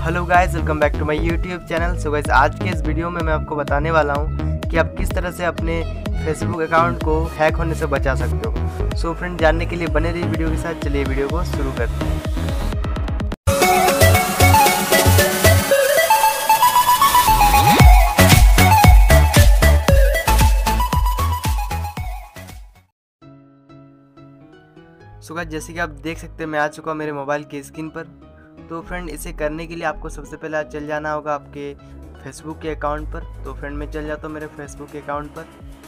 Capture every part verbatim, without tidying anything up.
Hello guys, welcome back to my YouTube channel. So guys, आज के इस video में मैं आपको बताने वाला हूं कि आप किस तरह से अपने फेसबुक अकाउंट को हैक होने से बचा सकते हो। सो फ्रेंड, जानने के लिए बने रहिए वीडियो के साथ। चलिए वीडियो को शुरू करते हैं। सो गाइस, जैसे कि आप देख सकते हैं मैं आ चुका हूँ मेरे मोबाइल की स्क्रीन पर। तो फ्रेंड, इसे करने के लिए आपको सबसे पहले चल जाना होगा आपके फेसबुक के अकाउंट पर। तो फ्रेंड, मैं चल जाता हूँ मेरे फेसबुक के अकाउंट पर।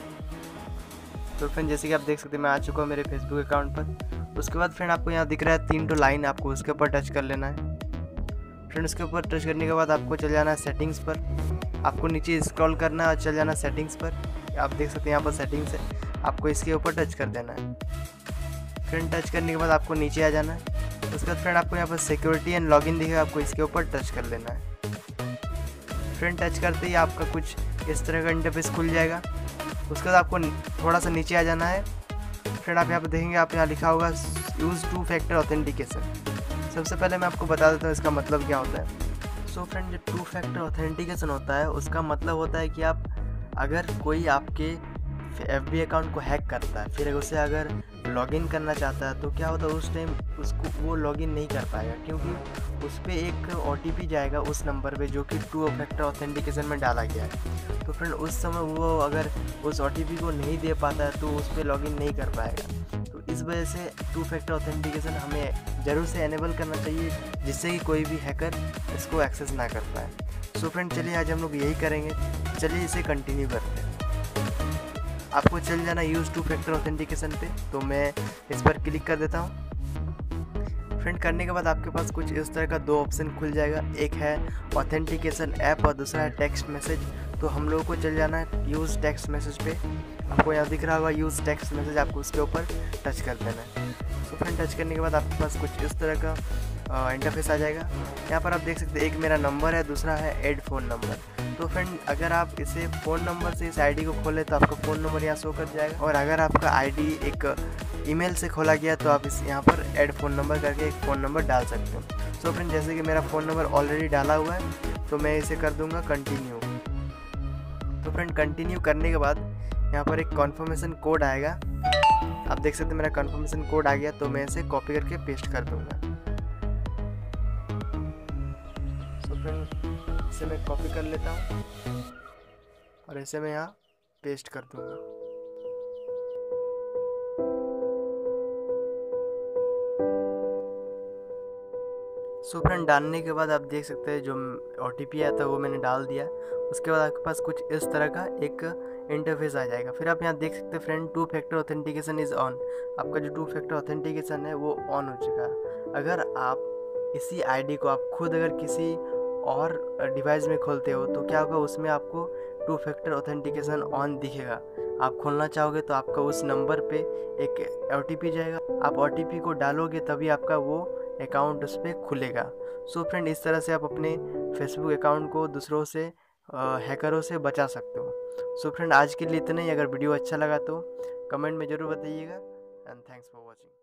तो फ्रेंड, जैसे कि आप देख सकते हैं मैं आ चुका हूँ मेरे फेसबुक अकाउंट पर। उसके बाद फ्रेंड, आपको यहाँ दिख रहा है तीन तो लाइन, आपको उसके ऊपर टच कर लेना है। फ्रेंड, उसके ऊपर टच करने के बाद आपको चल जाना है सेटिंग्स पर। आपको नीचे स्क्रॉल करना है और चल जाना सेटिंग्स पर। आप देख सकते हैं यहाँ पर सेटिंग्स है, आपको इसके ऊपर टच कर देना है। फ्रेंड, टच करने के बाद आपको नीचे आ जाना है। उसके बाद फ्रेंड, आपको यहाँ पर सिक्योरिटी एंड लॉगिन दिखेगा, आपको इसके ऊपर टच कर लेना है। फ्रेंड, टच करते ही आपका कुछ इस तरह का इंटरफेस खुल जाएगा। उसके बाद आपको थोड़ा सा नीचे आ जाना है। फ्रेंड, आप यहाँ पर देखेंगे, आप यहाँ लिखा होगा यूज़ टू फैक्टर ऑथेंटिकेशन। सबसे पहले मैं आपको बता देता हूँ इसका मतलब क्या होता है। सो फ्रेंड, जो टू फैक्टर ऑथेंटिकेशन होता है उसका मतलब होता है कि आप अगर कोई आपके एफ बी अकाउंट को हैक करता है, फिर उसे अगर लॉगिन करना चाहता है तो क्या होता है, उस टाइम उसको वो लॉगिन नहीं कर पाएगा, क्योंकि उस पर एक ओ टी पी जाएगा उस नंबर पे जो कि टू फैक्टर ऑथेंटिकेशन में डाला गया है। तो फ्रेंड, उस समय वो अगर उस ओ टी पी को नहीं दे पाता है तो उस पर लॉगिन नहीं कर पाएगा। तो इस वजह से टू फैक्टर ऑथेंटिकेशन हमें ज़रूर से एनेबल करना चाहिए, जिससे कि कोई भी हैकर इसको एक्सेस ना कर पाए। सो फ्रेंड, चलिए आज हम लोग यही करेंगे। चलिए इसे कंटिन्यू करते हैं। आपको चल जाना यूज़ टू फैक्टर ऑथेंटिकेशन पे। तो मैं इस पर क्लिक कर देता हूँ। फ्रेंड, करने के बाद आपके पास कुछ इस तरह का दो ऑप्शन खुल जाएगा, एक है ऑथेंटिकेशन ऐप और दूसरा है टेक्स्ट मैसेज। तो हम लोगों को चल जाना है यूज़ टेक्स्ट मैसेज पे। आपको यहाँ दिख रहा होगा यूज़ टेक्स्ट मैसेज, आपको उसके ऊपर टच कर देना है। तो फ्रेंड, टच करने के बाद आपके पास कुछ इस तरह का इंटरफेस आ जाएगा। यहाँ पर आप देख सकते हैं एक मेरा नंबर है, दूसरा है ऐड फ़ोन नंबर। तो फ्रेंड, अगर आप इसे फ़ोन नंबर से इस आईडी को खोलें तो आपका फ़ोन नंबर यहाँ शो कर जाएगा, और अगर आपका आईडी एक ईमेल से खोला गया तो आप इस यहाँ पर ऐड फ़ोन नंबर करके एक फ़ोन नंबर डाल सकते हो। सो फ्रेंड, जैसे कि मेरा फ़ोन नंबर ऑलरेडी डाला हुआ है तो मैं इसे कर दूँगा कंटिन्यू। तो फ्रेंड, कंटिन्यू करने के बाद यहाँ पर एक कन्फर्मेशन कोड आएगा। आप देख सकते हैं मेरा कन्फर्मेशन कोड आ गया, तो मैं इसे कॉपी करके पेस्ट कर दूँगा। सो फ्रेंड, इसे मैं कॉपी कर लेता हूँ और इसे मैं यहाँ पेस्ट कर दूँगा। सो फ्रेंड, डालने के बाद आप देख सकते हैं जो ओ टी पी आया था वो मैंने डाल दिया। उसके बाद आपके पास कुछ इस तरह का एक इंटरफेस आ जाएगा। फिर आप यहाँ देख सकते हैं friend, two factor authentication is on. आपका जो टू फैक्टर ऑथेंटिकेशन है वो ऑन हो चुका है। अगर आप इसी आईडी को आप खुद अगर किसी और डिवाइस में खोलते हो तो क्या होगा, उसमें आपको टू फैक्टर ऑथेंटिकेशन ऑन दिखेगा। आप खोलना चाहोगे तो आपका उस नंबर पे एक ओ टी पी जाएगा, आप ओ टी पी को डालोगे तभी आपका वो अकाउंट उस पर खुलेगा। सो फ्रेंड, इस तरह से आप अपने फेसबुक अकाउंट को दूसरों से हैकरों से बचा सकते हो। सो फ्रेंड, आज के लिए इतना ही। अगर वीडियो अच्छा लगा तो कमेंट में ज़रूर बताइएगा। And thanks for watching.